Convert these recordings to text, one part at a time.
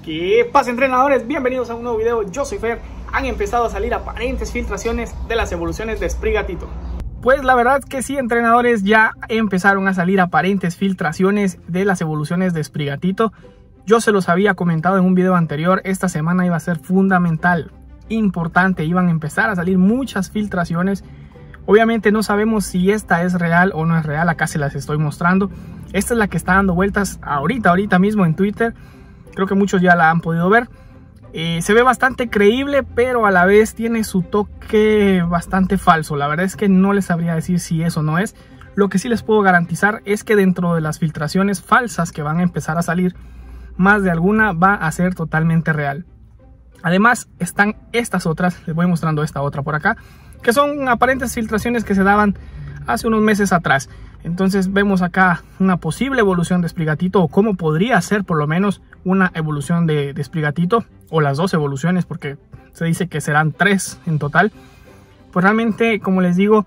¿Qué pasa, entrenadores? Bienvenidos a un nuevo video. Yo soy Fer. Han empezado a salir aparentes filtraciones de las evoluciones de Sprigatito. Pues la verdad que sí, entrenadores, ya empezaron a salir aparentes filtraciones de las evoluciones de Sprigatito. Yo se los había comentado en un video anterior. Esta semana iba a ser fundamental, importante. Iban a empezar a salir muchas filtraciones. Obviamente no sabemos si esta es real o no es real. Acá se las estoy mostrando. Esta es la que está dando vueltas ahorita mismo en Twitter. Creo que muchos ya la han podido ver. Se ve bastante creíble, pero a la vez tiene su toque bastante falso. La verdad es que no les sabría decir si eso no es. Lo que sí les puedo garantizar es que dentro de las filtraciones falsas que van a empezar a salir, más de alguna va a ser totalmente real. Además están estas otras, les voy mostrando esta otra por acá, que son aparentes filtraciones que se daban hace unos meses atrás. Entonces vemos acá una posible evolución de Sprigatito, o cómo podría ser por lo menos una evolución de Sprigatito, o las dos evoluciones, porque se dice que serán 3 en total. Pues realmente, como les digo,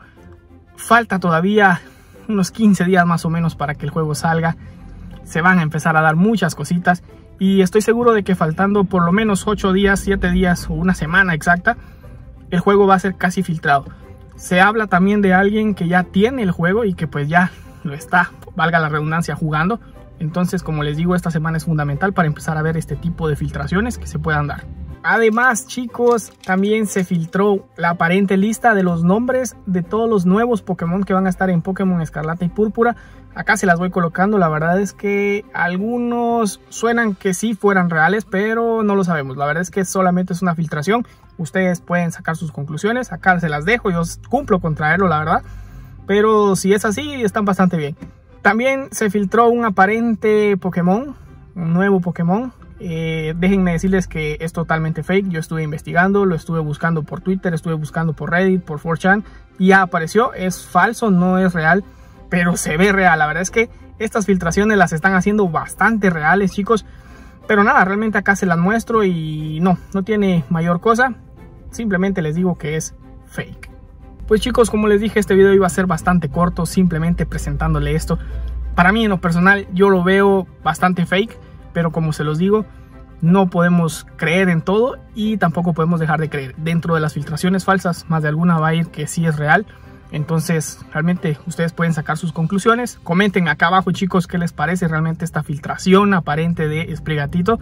falta todavía unos 15 días más o menos para que el juego salga. Se van a empezar a dar muchas cositas, y estoy seguro de que faltando por lo menos 8 días, 7 días o una semana exacta, el juego va a ser casi filtrado. Se habla también de alguien que ya tiene el juego y que pues ya lo está, valga la redundancia, jugando. Entonces, como les digo, esta semana es fundamental para empezar a ver este tipo de filtraciones que se puedan dar. Además, chicos, también se filtró la aparente lista de los nombres de todos los nuevos Pokémon que van a estar en Pokémon Escarlata y Púrpura. Acá se las voy colocando. La verdad es que algunos suenan que sí fueran reales, pero no lo sabemos. La verdad es que solamente es una filtración. Ustedes pueden sacar sus conclusiones. Acá se las dejo. Yo cumplo con traerlo, la verdad. Pero si es así, están bastante bien. También se filtró un aparente Pokémon, un nuevo Pokémon. Déjenme decirles que es totalmente fake. Yo estuve investigando, lo estuve buscando por Twitter, estuve buscando por Reddit, por 4chan, y ya apareció. Es falso, no es real, pero se ve real. La verdad es que estas filtraciones las están haciendo bastante reales, chicos. Pero nada, realmente acá se las muestro y no tiene mayor cosa. Simplemente les digo que es fake. Pues chicos, como les dije, este video iba a ser bastante corto, simplemente presentándole esto. Para mí, en lo personal, yo lo veo bastante fake, pero como se los digo, no podemos creer en todo y tampoco podemos dejar de creer. Dentro de las filtraciones falsas, más de alguna va a ir que sí es real. Entonces, realmente ustedes pueden sacar sus conclusiones. Comenten acá abajo, chicos, qué les parece realmente esta filtración aparente de Sprigatito.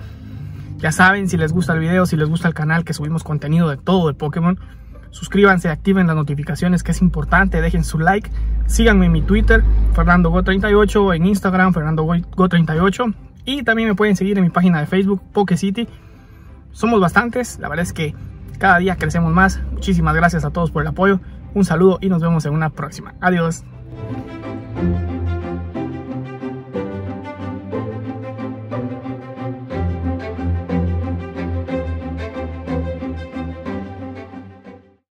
Ya saben, si les gusta el video, si les gusta el canal, que subimos contenido de todo de Pokémon, suscríbanse, activen las notificaciones, que es importante, dejen su like, síganme en mi Twitter, FernandoGo38, en Instagram, FernandoGo38, y también me pueden seguir en mi página de Facebook, PokeCity. Somos bastantes, la verdad es que cada día crecemos más. Muchísimas gracias a todos por el apoyo, un saludo y nos vemos en una próxima. Adiós.